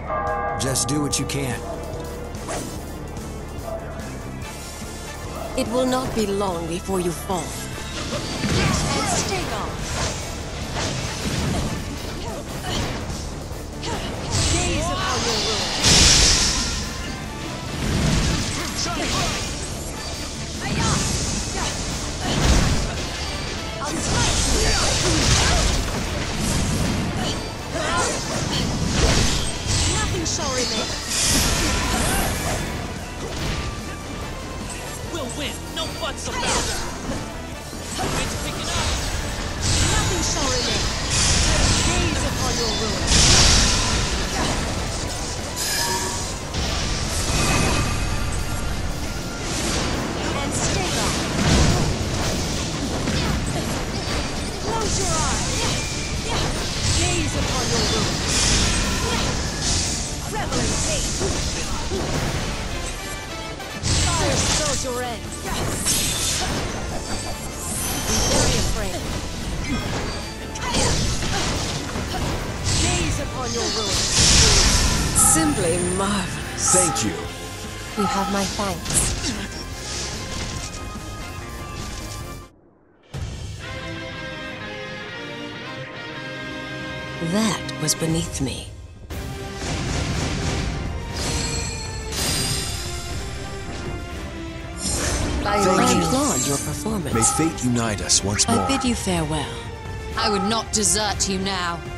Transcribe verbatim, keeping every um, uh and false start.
Just do what you can. It will not be long before you fall. And stay on. Gaze upon your ruin. I'll slice you. Nothing shall remain. We'll win, no buts about it. Wind's picking up. Nothing shall remain. Gaze upon your ruin. And stay on. Close your eyes. Gaze upon your ruin. Revel in fate. Fire spells your end. Be very afraid. Gaze upon your ruin. Simply marvelous. Thank you. You have my thanks. That was beneath me. I applaud your performance. May fate unite us once more. I bid you farewell. I would not desert you now.